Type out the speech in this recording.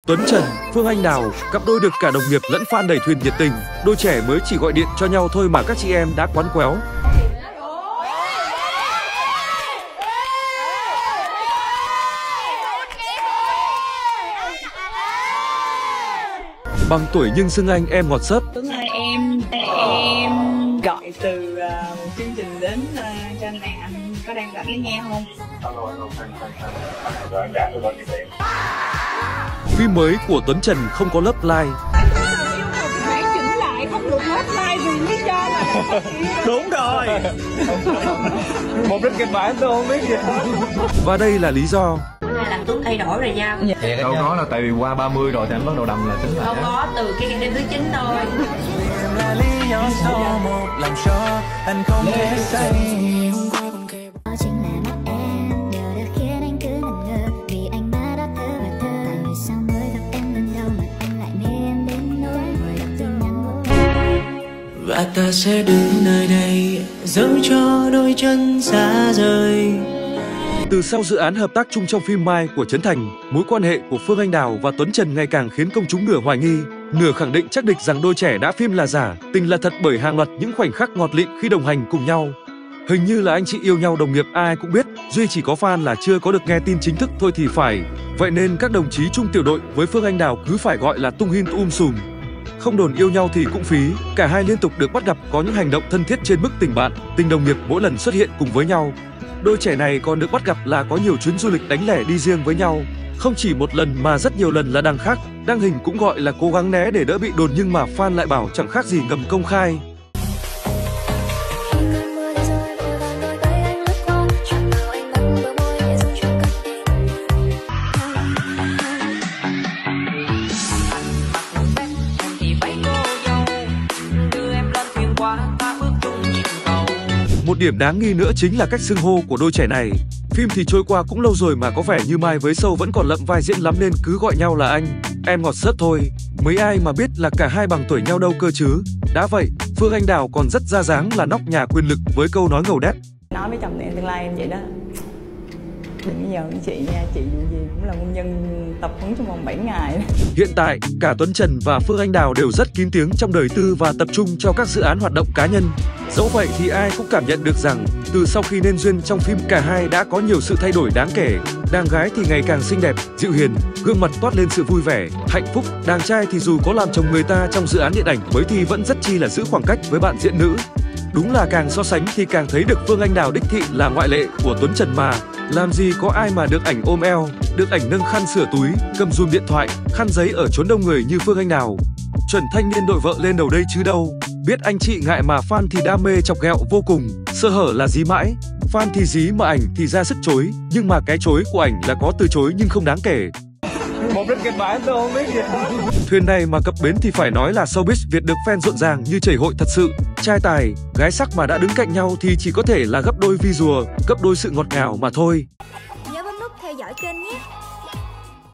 Tuấn Trần, Phương Anh Đào, cặp đôi được cả đồng nghiệp lẫn fan đẩy thuyền nhiệt tình. Đôi trẻ mới chỉ gọi điện cho nhau thôi mà các chị em đã quắn quéo. Bằng tuổi nhưng xưng anh em ngọt xớt. Tuấn ơi, em gọi từ chương trình đến cho anh nè, anh có đang rảnh để nghe không? Phim mới của Tuấn Trần không có love line. Yêu cầu kịch bản chỉnh lại, không được love line vì lý do là đúng rồi. Mục đích kịch bản tôi không biết gì. Và đây là lý do. Bữa nay là Tuấn thay đổi rồi nha. Đâu có là tại vì qua 30 rồi thì anh bắt đầu đầm là tính lại. Không có, từ cái đêm thứ 9 thôi. Và ta sẽ đứng nơi đây giấu cho đôi chân xa rời. Từ sau dự án hợp tác chung trong phim Mai của Trấn Thành, mối quan hệ của Phương Anh Đào và Tuấn Trần ngày càng khiến công chúng nửa hoài nghi, nửa khẳng định chắc địch rằng đôi trẻ đã phim là giả, tình là thật bởi hàng loạt những khoảnh khắc ngọt lịm khi đồng hành cùng nhau. Hình như là anh chị yêu nhau đồng nghiệp ai cũng biết, duy chỉ có fan là chưa có được nghe tin chính thức thôi thì phải. Vậy nên các đồng chí chung tiểu đội với Phương Anh Đào cứ phải gọi là tung hin sùm. Không đồn yêu nhau thì cũng phí, cả hai liên tục được bắt gặp có những hành động thân thiết trên mức tình bạn, tình đồng nghiệp mỗi lần xuất hiện cùng với nhau. Đôi trẻ này còn được bắt gặp là có nhiều chuyến du lịch đánh lẻ đi riêng với nhau. Không chỉ một lần mà rất nhiều lần là đăng khác, đăng hình cũng gọi là cố gắng né để đỡ bị đồn nhưng mà fan lại bảo chẳng khác gì ngầm công khai. Một điểm đáng nghi nữa chính là cách xưng hô của đôi trẻ này. Phim thì trôi qua cũng lâu rồi mà có vẻ như Mai với Sâu vẫn còn lậm vai diễn lắm nên cứ gọi nhau là anh, em ngọt xớt thôi. Mấy ai mà biết là cả hai bằng tuổi nhau đâu cơ chứ. Đã vậy, Phương Anh Đào còn rất ra dáng là nóc nhà quyền lực với câu nói ngầu đét. Nói với chồng em tương lai em vậy đó. Đừng có giận chị nha, chị dù gì cũng là nguyên nhân tập huấn trong vòng 7 ngày. Hiện tại, cả Tuấn Trần và Phương Anh Đào đều rất kín tiếng trong đời tư và tập trung cho các dự án hoạt động cá nhân. Dẫu vậy thì ai cũng cảm nhận được rằng, từ sau khi nên duyên trong phim cả hai đã có nhiều sự thay đổi đáng kể. Đàn gái thì ngày càng xinh đẹp, dịu hiền, gương mặt toát lên sự vui vẻ, hạnh phúc. Đàn trai thì dù có làm chồng người ta trong dự án điện ảnh mới thì vẫn rất chi là giữ khoảng cách với bạn diễn nữ. Đúng là càng so sánh thì càng thấy được Phương Anh Đào đích thị là ngoại lệ của Tuấn Trần mà. Làm gì có ai mà được ảnh ôm eo, được ảnh nâng khăn sửa túi, cầm dùm điện thoại, khăn giấy ở chốn đông người như Phương Anh Đào. Chuẩn thanh niên đội vợ lên đầu đây chứ đâu. Biết anh chị ngại mà fan thì đam mê chọc ghẹo vô cùng, sơ hở là dí mãi. Fan thì dí mà ảnh thì ra sức chối, nhưng mà cái chối của ảnh là có từ chối nhưng không đáng kể. Mục đích kịch bản tôi không biết gì. Thuyền này mà cập bến thì phải nói là showbiz Việt được fan rộn ràng như chảy hội thật sự. Trai tài, gái sắc mà đã đứng cạnh nhau thì chỉ có thể là gấp đôi visual, gấp đôi sự ngọt ngào mà thôi.